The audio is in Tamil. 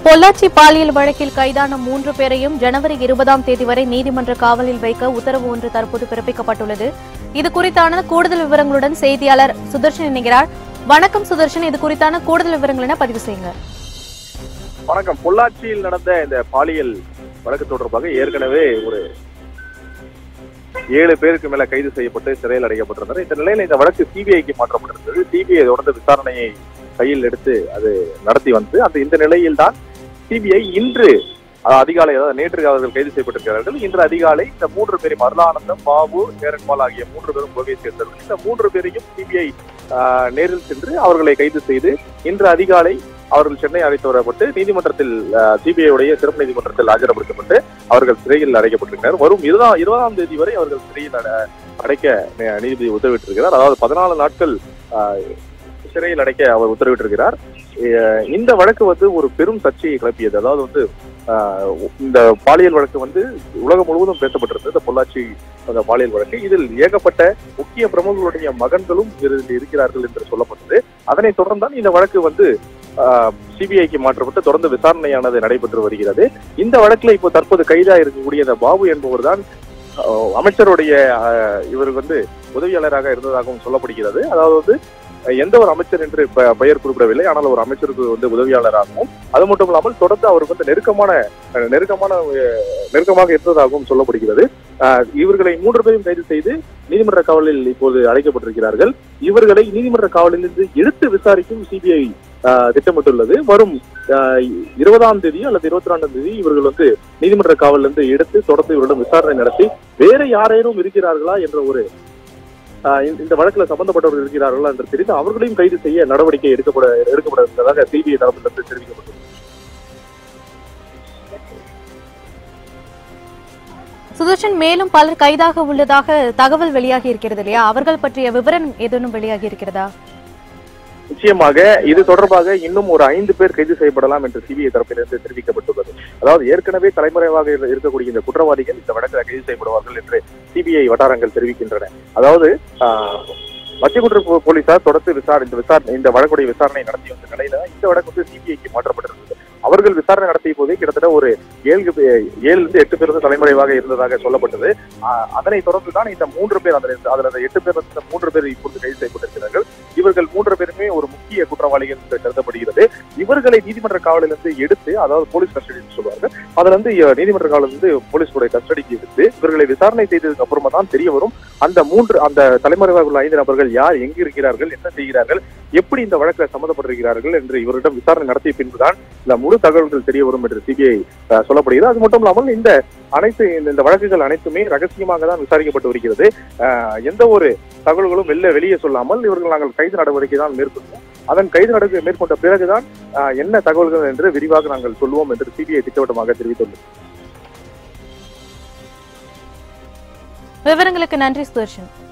பொள்ளாச்சி பாலியல் வழக்கில் கைதான 3 பேரையும் ஜனவரி 20ஆம் தேதி வரை நீதிமன்ற காவலில் வைக்க உத்தரவு ஒன்று தற்போது பிறப்பிக்கப்பட்டுள்ளது. இது குறித்தான கூடுதல் விவரங்களுடன் செய்தியாளர் சுதர்ஷன் இணைகிறார். வணக்கம் சுதர்ஷன், இது குறித்தான கூடுதல் விவரங்கள் என பதிவு செய்யுங்க. வணக்கம். பொள்ளாச்சியில் நடந்த இந்த பாலியல் வழக்கு தொடர்பாக ஏற்கனவே ஒரு 7 பேருக்கு மேல கைது செய்யப்பட்டு சிறையில் அடைக்கப்பட்டிருந்தனர். இந்த நிலையில இந்த வழக்கு சிபிஐக்கு மாற்றப்பட்டிருந்தது. சிபிஐ தொடர்ந்து விசாரணையை கையில் எடுத்து அது நடத்தி வந்து இந்த நிலையில் தான் சிபிஐ இன்று அதிகாலை, அதாவது நேற்று அவர்கள் கைது செய்யப்பட்டிருக்கிறார்கள். இன்று அதிகாலை இந்த 3 பேரையும் அருளானந்தம், பாபு, சேரன்பால் ஆகிய 3 பேரும் கோவையை சேர்ந்தவர்கள். இந்த 3 பேரையும் சிபிஐ நேரில் சென்று அவர்களை கைது செய்து இன்று அதிகாலை அவர்கள் சென்னை அழைத்து வரப்பட்டு நீதிமன்றத்தில் சிபிஐ உடைய சிறப்பு நீதிமன்றத்தில் ஆஜர்படுத்தப்பட்டு அவர்கள் சிறையில் அடைக்கப்பட்டிருக்கிறார். வரும் 20ஆம் தேதி வரை அவர்கள் சிறையில் அடைக்க நீதிபதி உத்தரவிட்டிருக்கிறார். அதாவது 14 நாட்கள் சிறையில் அடைக்க அவர் உத்தரவிட்டிருக்கிறார். இந்த வழக்கு ஒரு பெரும் சர்ச்சையை கிளப்பியது. அதாவது இந்த பாலியல் வழக்கு உலகம் முழுவதும் பேசப்பட்டிருந்தது. இந்த பொள்ளாச்சி அந்த பாலியல் வழக்கு, இதில் ஏகப்பட்ட முக்கிய பிரமுகர்களுடைய மகன்களும் இருக்கிறார்கள் என்று சொல்லப்பட்டது. அதனை தொடர்ந்தான் இந்த வழக்கு சிபிஐக்கு மாற்றப்பட்டு தொடர்ந்து விசாரணையானது நடைபெற்று வருகிறது. இந்த வழக்குல இப்போ தற்போது கைதாக இருக்கக்கூடிய இந்த பாபு என்பவர் தான் அமைச்சருடைய இவர் உதவியாளராக இருந்ததாகவும் சொல்லப்படுகிறது. அதாவது எந்த ஒரு அமைச்சர் என்று பெயர் குறிப்பிடவில்லை, ஆனால் ஒரு அமைச்சருக்கு உதவியாளராகவும், அது மட்டும் இல்லாமல் தொடர்ந்து அவருக்கு நெருக்கமாக இருந்ததாகவும் சொல்லப்படுகிறது. இவர்களை 3 பேரும் கைது செய்து நீதிமன்ற காவலில் இப்போது அடைக்கப்பட்டிருக்கிறார்கள். இவர்களை நீதிமன்ற காவலிலிருந்து எடுத்து விசாரிக்கும் சிபிஐ திட்டமிட்டுள்ளது. வரும் 20ஆம் தேதி அல்லது 22ஆம் தேதி இவர்கள் நீதிமன்ற காவலிலிருந்து எடுத்து தொடர்ந்து இவரிடம் விசாரணை நடத்தி வேற யாரேனும் இருக்கிறார்களா என்ற ஒரு இந்த வழக்குல சம்பந்தப்பட்டவர்கள் இருக்கிறார்களா என்று தெரிந்து அவர்களையும் கைது செய்ய நடவடிக்கை எடுக்கப்பட இருந்ததாக சிபிஐ தரப்பிலிருந்து தெரிவிக்கப்பட்டது. சுதர்ஷன், மேலும் பலர் கைதாக உள்ளதாக தகவல் வெளியாகி இருக்கிறது இல்லையா? அவர்கள் பற்றிய விவரம் ஏதேனும் வெளியாகி இருக்கிறதா? நிச்சயமாக இது தொடர்பாக இன்னும் ஒரு 5 பேர் கைது செய்யப்படலாம் என்று சிபிஐ தரப்பிலிருந்து தெரிவிக்கப்பட்டுள்ளது. அதாவது ஏற்கனவே தலைமறைவாக இருக்கக்கூடிய இந்த குற்றவாளிகள் இந்த வழக்கில் கைது செய்யப்படுவார்கள் என்று சிபிஐ வட்டாரங்கள் தெரிவிக்கின்றன. அதாவது மத்திய குற்ற போலீசார் தொடர்ந்து இந்த வழக்குடைய விசாரணை நடத்தி வந்த நிலையில இந்த வழக்கு சிபிஐக்கு மாற்றப்பட்டிருந்தது. அவர்கள் விசாரணை நடத்திய போதே கிட்டத்தட்ட ஒரு 7 இருந்து 8 பேர் தலைமறைவாக இருந்ததாக சொல்லப்பட்டது. அதனை தொடர்ந்துதான் இந்த 3 பேர், அதுல 8 பேர் 3 பேர் இப்பொழுது கைது செய்யப்பட்டிருக்கிறார்கள். இவர்கள் 3 பேருமே ஒரு முக்கிய குற்றவாளிகள் என்று கருதப்படுகிறது. இவர்களை நீதிமன்ற காவலிலிருந்து எடுத்து, அதாவது போலீஸ் கஸ்டடி சொல்வார்கள், அதுல நீதிமன்ற காவலிலிருந்து போலீஸுடைய கஸ்டடிக்கு எடுத்து இவர்களை விசாரணை செய்ததுக்கு அப்புறமா தான் தெரிய வரும் அந்த தலைமறைவாக உள்ள 5 நபர்கள் யார், எங்கு இருக்கிறார்கள், என்ன செய்கிறார்கள், எப்படி இந்த வழக்கில் சம்பந்தப்பட்டிருக்கிறார்கள் என்று இவரிடம் விசாரணை நடத்திய பின்புதான் இந்த முழு தகவல்கள் தெரிய வரும் என்று சிபிஐ சொல்லப்படுகிறது. அது மட்டும் இல்லாமல் இந்த வழக்குகள் அனைத்துமே ரகசியமாக தான் விசாரிக்கப்பட்டு வருகிறது. எந்த ஒரு தகவல்களும் வெளியே சொல்லாமல் இவர்கள் நாங்கள் கைது நடவடிக்கை தான் மேற்கொள்வோம், அதன் கைது நடவடிக்கை மேற்கொண்ட பிறகுதான் என்ன தகவல்கள் என்று விரிவாக நாங்கள் சொல்லுவோம் என்று சிபிஐ திட்டவட்டமாக தெரிவித்துள்ளது. விவரங்களுக்கு நன்றி சுதர்ஷன்.